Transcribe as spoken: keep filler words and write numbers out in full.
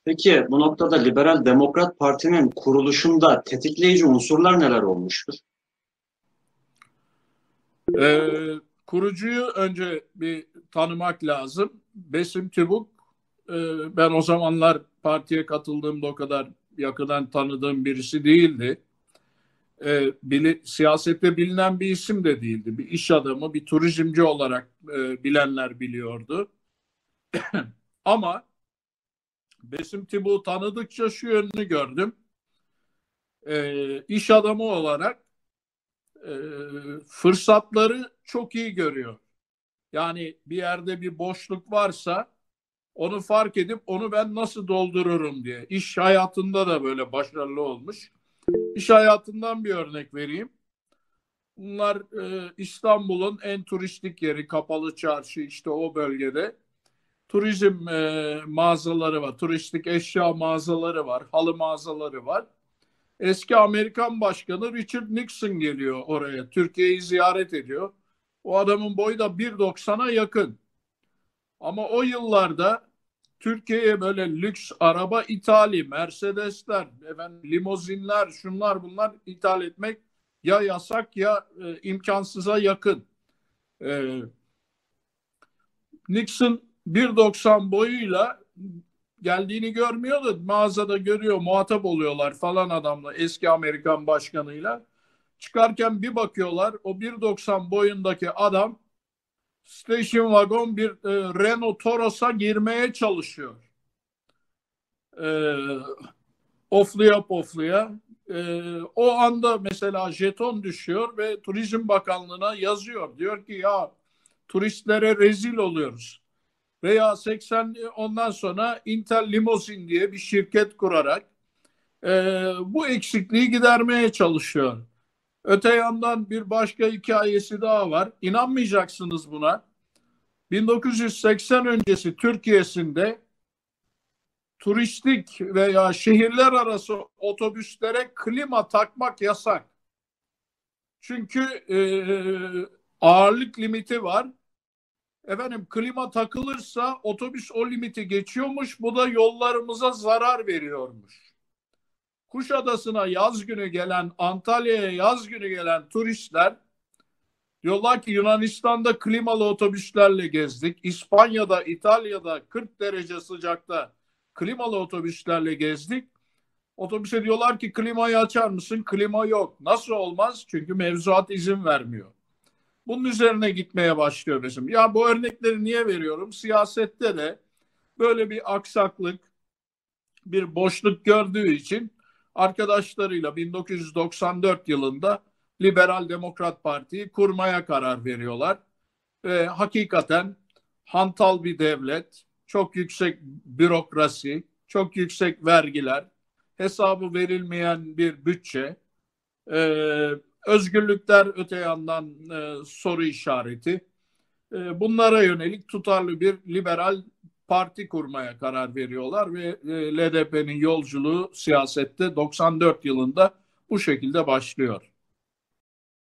Peki bu noktada Liberal Demokrat Parti'nin kuruluşunda tetikleyici unsurlar neler olmuştur? Ee, kurucuyu önce bir tanımak lazım. Besim Tübük, e, ben o zamanlar partiye katıldığımda o kadar yakından tanıdığım birisi değildi. E, bili, siyasette bilinen bir isim de değildi. Bir iş adamı, bir turizmci olarak e, bilenler biliyordu. Ama Besim Tübük'ü tanıdıkça şu yönünü gördüm. E, iş adamı olarak e, fırsatları çok iyi görüyor. Yani bir yerde bir boşluk varsa onu fark edip onu ben nasıl doldururum diye. İş hayatında da böyle başarılı olmuş. İş hayatından bir örnek vereyim. Bunlar e, İstanbul'un en turistik yeri, Kapalı Çarşı, işte o bölgede. Turizm e, mağazaları var, turistik eşya mağazaları var, halı mağazaları var. Eski Amerikan Başkanı Richard Nixon geliyor oraya, Türkiye'yi ziyaret ediyor. O adamın boyu da bir doksana yakın. Ama o yıllarda Türkiye'ye böyle lüks araba ithali, Mercedesler, efendim, limuzinler, şunlar bunlar ithal etmek ya yasak ya e, imkansıza yakın. E, Nixon bir doksan boyuyla geldiğini görmüyor da mağazada görüyor, muhatap oluyorlar falan adamla, eski Amerikan başkanıyla. Çıkarken bir bakıyorlar, o bir doksan boyundaki adam station wagon bir e, Renault Toros'a girmeye çalışıyor. E, ofluya pofluya. E, o anda mesela jeton düşüyor ve Turizm Bakanlığı'na yazıyor. Diyor ki ya turistlere rezil oluyoruz. Veya seksen ondan sonra Intel Limousine diye bir şirket kurarak e, bu eksikliği gidermeye çalışıyor. Öte yandan bir başka hikayesi daha var. İnanmayacaksınız buna. bin dokuz yüz seksen öncesi Türkiye'sinde turistik veya şehirler arası otobüslere klima takmak yasak. Çünkü e, ağırlık limiti var. Efendim klima takılırsa otobüs o limiti geçiyormuş. Bu da yollarımıza zarar veriyormuş. Kuşadası'na yaz günü gelen, Antalya'ya yaz günü gelen turistler diyorlar ki Yunanistan'da klimalı otobüslerle gezdik. İspanya'da, İtalya'da kırk derece sıcakta klimalı otobüslerle gezdik. Otobüse diyorlar ki klimayı açar mısın? Klima yok. Nasıl olmaz? Çünkü mevzuat izin vermiyor. Bunun üzerine gitmeye başlıyor bizim. Ya bu örnekleri niye veriyorum? Siyasette de böyle bir aksaklık, bir boşluk gördüğü için arkadaşlarıyla bin dokuz yüz doksan dört yılında Liberal Demokrat Parti'yi kurmaya karar veriyorlar. Ve hakikaten hantal bir devlet, çok yüksek bürokrasi, çok yüksek vergiler, hesabı verilmeyen bir bütçe, e, özgürlükler öte yandan e, soru işareti. E, bunlara yönelik tutarlı bir liberal parti kurmaya karar veriyorlar ve e, L D P'nin yolculuğu siyasette doksan dört yılında bu şekilde başlıyor.